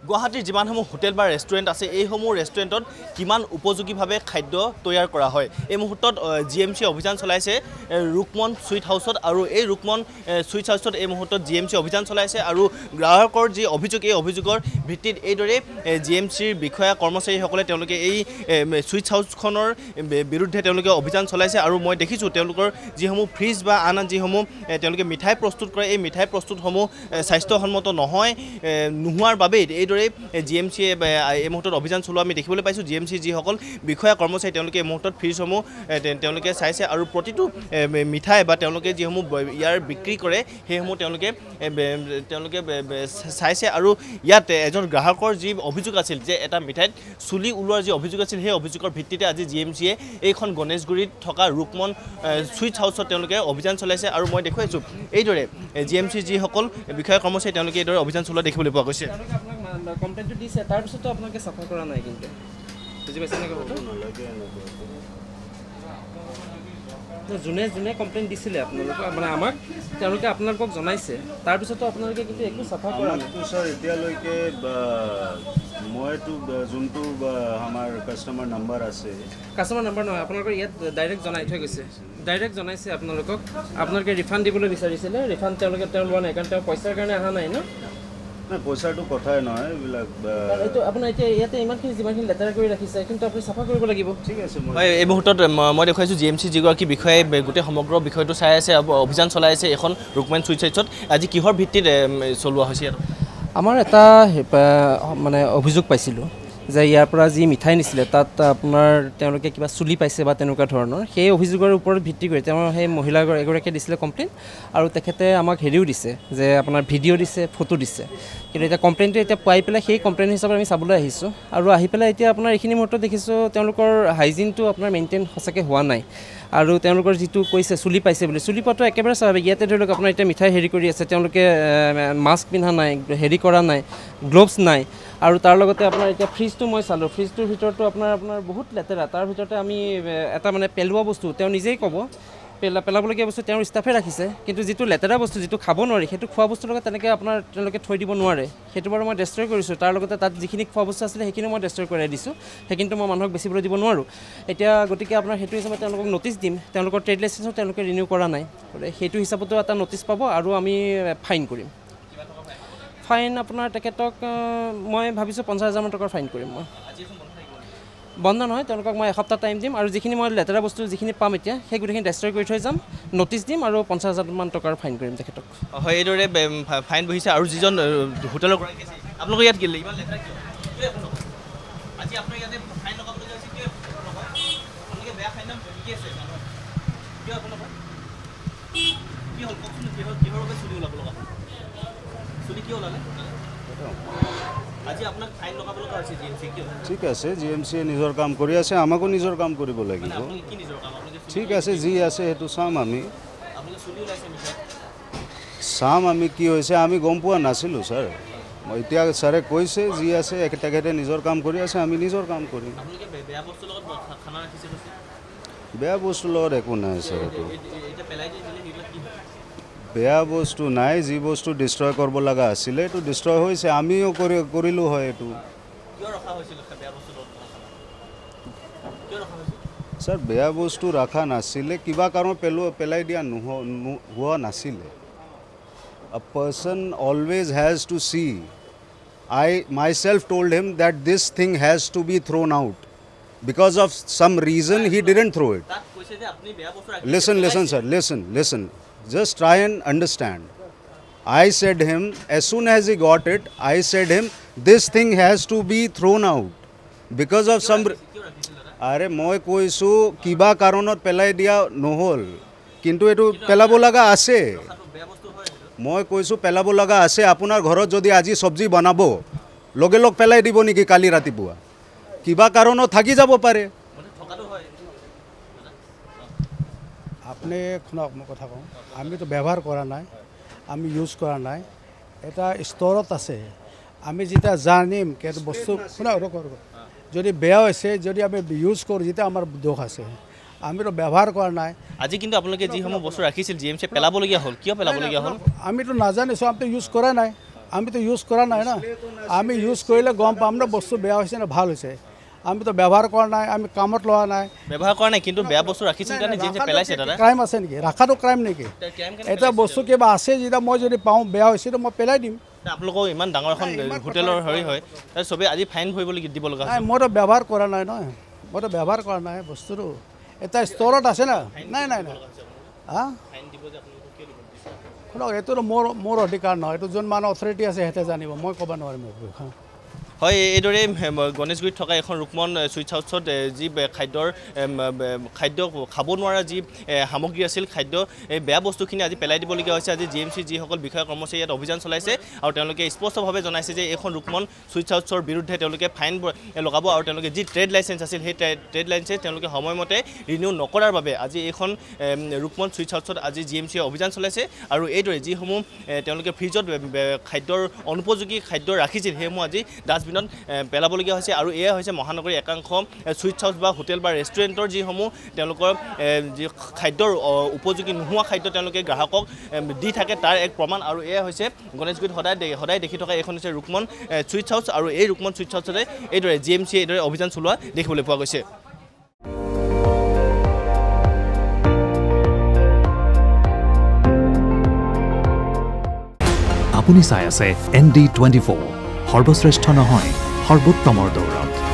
গুৱাহাটীৰ যিমানসমূহ হোটেল বা ৰেষ্টুৰেণ্ট আছে এইসমূহ ৰেষ্টুৰেণ্টত কিমান উপযোগীভাৱে খাদ্য তৈয়াৰ কৰা হয় এই মুহূৰ্তত GMC অভিযান চলাইছে ৰুকমন সুইট হাউচত আৰু এই ৰুকমন সুইট হাউচত এই মুহূৰ্তত GMC অভিযান চলাইছে আৰু গ্ৰাহকৰ যি অভিযোগ এই অভিযোগৰ ভিত্তিত এইদৰে GMCৰ বিষয়া কৰ্মচাৰীসকলে তেওঁলোকে এই সুইট হাউচখনৰ বিৰুদ্ধে তেওঁলোকে অভিযান চলাইছে আৰু মই দেখিছোঁ তেওঁলোকৰ যিসমূহ ফ্ৰিজ বা আন যিসমূহ তেওঁলোকে মিঠাই প্ৰস্তুত কৰে এই মিঠাই প্ৰস্তুতসমূহ স্বাস্থ্যসন্মত নহয় নোহোৱাৰ বাবে এইদৰে GMC এই মুহূৰ্তত অভিযান চলোৱা আমি দেখিবলৈ পাইছোঁ GMC যিসকল বিষয়া কৰ্মচাৰী তেওঁলোকে এই মুহূৰ্তত ফ্ৰিজসমূহ তেওঁলোকে চাইছে আৰু প্ৰতিটো মিঠাই বা তেওঁলোকে যিসমূহ ইয়াৰ বিক্ৰী কৰে সেইসমূহ তেওঁলোকে চাইছে আৰু ইয়াত এজন গ্ৰাহকৰ যি অভিযোগ আছিল যে এটা মিঠাইত চুলি ওলোৱাৰ যি অভিযোগ আছিল সেই অভিযোগৰ ভিত্তিতে আজি GMCয়ে এইখন গণেশগুৰিত থকা ৰুকমন সুইট হাউচত তেওঁলোকে অভিযান চলাইছে আৰু মই দেখুৱাইছোঁ এইদৰে GMC যিসকল বিষয়া কৰ্মচাৰী তেওঁলোকে এইদৰে অভিযান চলোৱা দেখিবলৈ পোৱা গৈছে কমপ্লেইনটো দিছে তাৰ পিছতো আপোনালোকে চাফা কৰা নাই কিন্তু বুজি পাইছে নেকি যোনে যোনে কমপ্লেইন দিছিলে আপোনালোকে মানে আমাক তেওঁলোকে আপোনালোকক জনাইছে তাৰ পিছতো আপোনালোকে কিন্তু একো চাফা কৰা নাই স্যাৰ এতিয়ালৈকে মইতো যোনটো আমাৰ কাষ্টমাৰ নাম্বাৰ আছে কাষ্টমাৰ নাম্বাৰ নহয় আপোনালোকৰ ইয়াত ডাইৰেক্ট জনাই থৈ গৈছে ডাইৰেক্ট জনাইছে আপোনালোকক আপোনালোকে ৰিফাণ্ড দিবলৈ বিচাৰিছিলে ৰিফাণ্ড তেওঁলোকে লোৱা নাই কাৰণ তেওঁ পইচাৰ কাৰণে অহা নাই ন না পইচাটো কথাই নহয় এইবিলাক এইটো আপোনাৰ এতিয়া ইয়াতে ইমানখিনি যিমানখিনি লেতেৰা কৰি ৰাখিছে কিন্তু আপুনি চাফা কৰিব লাগিব ঠিক আছে এই মুহূৰ্তত মই দেখুৱাইছোঁ GMC যিগৰাকী বিষয়াই গোটেই সমগ্ৰ বিষয়টো চাই আছে অভিযান চলাই আছে এখন ৰুকমেন সুইট হাউচত আজি কিহৰ ভিত্তিত চলোৱা হৈছে আমাৰ এটা মানে অভিযোগ পাইছিলোঁ যে ইয়াৰ পৰা যি মিঠাই নিছিলে তাত আপোনাৰ তেওঁলোকে কিবা চুলি পাইছে বা তেনেকুৱা ধৰণৰ সেই অভিযোগৰ ওপৰত ভিত্তি কৰি তেওঁ সেই মহিলা এগৰাকীয়ে দিছিলে কমপ্লেইন আৰু তেখেতে আমাক হেৰিও দিছে যে আপোনাৰ ভিডিঅ' দিছে ফটো দিছে কিন্তু এতিয়া কমপ্লেইনটো এতিয়া পাই পেলাই সেই কমপ্লেইন হিচাপে আমি চাবলৈ আহিছোঁ আৰু আহি পেলাই এতিয়া আপোনাৰ এইখিনি মুহূৰ্তত দেখিছোঁ তেওঁলোকৰ হাইজিনটো আপোনাৰ মেইনটেইন সঁচাকৈ হোৱা নাই আৰু তেওঁলোকৰ যিটো কৈছে চুলি পাইছে বুলি চুলি পোৱাটো একেবাৰে স্বাভাৱিক ইয়াতে ধৰি লওক আপোনাৰ এতিয়া মিঠাই হেৰি কৰি আছে তেওঁলোকে মাস্ক পিন্ধা নাই হেৰি কৰা নাই গ্ল'ভছ নাই আৰু তাৰ লগতে আপোনাৰ এতিয়া ফ্ৰিজটো মই চালোঁ ফ্ৰিজটোৰ ভিতৰতো আপোনাৰ বহুত লেতেৰা তাৰ ভিতৰতে আমি এটা মানে পেলোৱা বস্তু তেওঁ নিজেই ক'ব পেলাবলগীয়া বস্তু তেওঁৰ ষ্টাফে ৰাখিছে কিন্তু যিটো লেতেৰা বস্তু যিটো খাব নোৱাৰি সেইটো খোৱা বস্তুৰ লগত তেনেকৈ তেওঁলোকে থৈ দিব নোৱাৰে সেইটো বাৰু মই ডেষ্ট্ৰয় কৰিছোঁ তাৰ লগতে তাত যিখিনি খোৱা বস্তু আছিলে সেইখিনিও মই ডেষ্ট্ৰয় কৰাই দিছোঁ সেইখিনিতো মই মানুহক বেচিবলৈ দিব নোৱাৰোঁ এতিয়া গতিকে আপোনাৰ সেইটো হিচাপত তেওঁলোকক ন'টিচ দিম তেওঁলোকৰ ট্ৰেড লাইচেঞ্চো তেওঁলোকে ৰিনিউ কৰা নাই সেইটো হিচাপতো এটা ন'টিচ পাব আৰু আমি ফাইন কৰিম ফাইন আপোনাৰ তেখেতক মই ভাবিছোঁ 50,000 মান টকাৰ ফাইন কৰিম মই বন্ধ নহয় তেওঁলোকক মই এসপ্তাহ টাইম দিম আৰু যিখিনি মই লেতেৰা বস্তু যিখিনি পাম এতিয়া সেই গোটেইখিনি ডেষ্ট্ৰয় কৰি থৈ যাম ন'টিচ দিম আৰু 50,000 মান টকাৰ ফাইন কৰিম তেখেতক হয় এইদৰে ফাইন বহিছে আৰু যিজন হোটেলৰ গৰাকী আছে আপোনালোকে ইয়াত গ'লে ইমান লেতেৰা কিয় আজি আপোনালোকে ইয়াতে ফাইন লগাবলৈ গৈছে কিয় আপোনালোকে বেয়া ফাইন কি আছে কিয় আপোনালোকৰ কি হ'ল কওকচোন কিহৰ বাবে চুলি ওলাব লগা চুলি কিয় ওলালে আজি আপোনাক ফাইন লগাব লগা হৈছে GMC কিয় ঠিক আছে GMCয়ে নিজৰ কাম কৰি আছে আমাকো নিজৰ কাম কৰিব লাগিব কি নিজৰ কাম ঠিক আছে যি আছে সেইটো চাম আমি আপোনালোকে চুলি ওলাইছে মিঠাই চাম আমি কি হৈছে আমি গম পোৱা নাছিলোঁ ছাৰ এতিয়া ছাৰে কৈছে যি আছে তেখেতে নিজৰ কাম কৰি আছে আমি নিজৰ কাম কৰিম বেয়া বস্তুৰ লগত খানা ৰাখিছে বেয়া বস্তুৰ লগত একো নাই ছাৰ এইটো এতিয়া পেলাই দিলে সেইবিলাক কি বেয়া বস্তু নাই যি বস্তু ডিষ্ট্ৰয় কৰিব লগা আছিলে এইটো ডিষ্ট্ৰয় হৈছে আমিও কৰিলোঁ হয় এইটো ছাৰ বেয়া বস্তু ৰখা নাছিলে কিবা কাৰণ পেলাই দিয়া হোৱা নাছিলে A person always has to see. I myself told him that this thing has to be thrown out. Because of some reason he didn't throw it. Listen, sir, listen. Just try and understand. I said him, as soon as he got it, I said him, this thing has to be thrown out. Because of some... Are moi koisu kiba karonot pelai dia nohol. Kintu etu pelabo laga ase. মই কৈছোঁ পেলাব লগা আছে আপোনাৰ ঘৰত যদি আজি চব্জি বনাব লগে লগ পেলাই দিব নেকি কালি ৰাতিপুৱা কিবা কাৰণত থাকি যাব পাৰে আপুনি শুনক মই কথা কওঁ আমিতো ব্যৱহাৰ কৰা নাই আমি ইউজ কৰা নাই এটা ষ্টৰত আছে আমি যেতিয়া জানিম কি বস্তু শুনা যদি বেয়া হৈছে যদি আমি ইউজ কৰোঁ যেতিয়া আমাৰ দোষ আছে আমিতো ব্যৱহাৰ কৰা নাই আজি কিন্তু আপোনালোকে যিসমূহ বস্তু ৰাখিছিল GMC পেলাবলগীয়া হ'ল কিয় পেলাবলগীয়া হ'ল আমিতো নাজানিছোঁ আমি ইউজ কৰা নাই আমিতো ইউজ কৰা নাই না আমি ইউজ কৰিলে গম পাম না বস্তু বেয়া হৈছে না ভাল হৈছে আমিতো ব্যৱহাৰ কৰা নাই আমি কামত লোৱা নাই ব্যৱহাৰ কৰা নাই কিন্তু বেয়া বস্তু ৰাখিছিল কাৰণে জিএমচি পেলাইছে দাদা ক্ৰাইম আছে নেকি ৰাখাটো ক্ৰাইম নেকি এটা বস্তু কিবা আছে যেতিয়া মই যদি পাওঁ বেয়া হৈছে তো মই পেলাই দিম আপোনালোকৰ ইমান ডাঙৰ এখন হোটেলৰ হেৰি হয় তাৰ চবে আজি ফাইন ভৰিব দিব লগা নাই মইতো ব্যৱহাৰ কৰা নাই নহয় মইতো ব্যৱহাৰ কৰা নাই বস্তুটো এটা ষ্টৰত আছে না নাই নাই নাই হা শুনক এইটোতো মোৰ অধিকাৰ নহয় এইটো যোন মানুহ অথৰিটি আছে সিহঁতে জানিব মই ক'ব নোৱাৰিম হয় এইদৰে গণেশগুৰিত থকা এখন ৰুকমন সুইটছ হাউচত যি খাদ্য খাব নোৱাৰা যি সামগ্ৰী আছিল খাদ্য এই বেয়া বস্তুখিনি আজি পেলাই দিবলগীয়া হৈছে আজি জিএমচি যিসকল বিষয়া কৰ্মচাৰী ইয়াত অভিযান চলাইছে আৰু তেওঁলোকে স্পষ্টভাৱে জনাইছে যে এইখন ৰুকমন সুইটছ হাউচৰ বিৰুদ্ধে তেওঁলোকে ফাইন লগাব আৰু তেওঁলোকে যি ট্ৰেড লাইচেঞ্চ আছিল সেই ট্ৰেড লাইচেঞ্চ তেওঁলোকে সময়মতে ৰিনিউ নকৰাৰ বাবে আজি এইখন ৰুকমন সুইটছ হাউচত আজি জিএমচিয়ে অভিযান চলাইছে আৰু এইদৰে যিসমূহ তেওঁলোকে ফ্ৰিজত খাদ্যৰ অনুপযোগী খাদ্য ৰাখিছিল সেইসমূহ আজি ডাষ্টবিনত পেলাবলগীয়া হৈছে আৰু এয়া হৈছে মহানগৰীৰ একাংশ সুইটছ হাউচ বা হোটেল বা ৰেষ্টুৰেণ্টৰ যিসমূহ তেওঁলোকৰ যি খাদ্যৰ উপযোগী নোহোৱা খাদ্য তেওঁলোকে গ্ৰাহকক দি থাকে তাৰ এক প্ৰমাণ আৰু এয়া হৈছে গণেশগুৰিত সদায় দেখি থকা এইখন হৈছে ৰুকমন সুইটছ হাউচ আৰু এই ৰুকমন সুইটছ হাউচতে এইদৰে জিএমচিয়ে এইদৰে অভিযান চলোৱা দেখিবলৈ পোৱা গৈছে আপুনি চাই আছে ND24 সৰ্বশ্ৰেষ্ঠ নহয় সৰ্বোত্তমৰ দৌৰত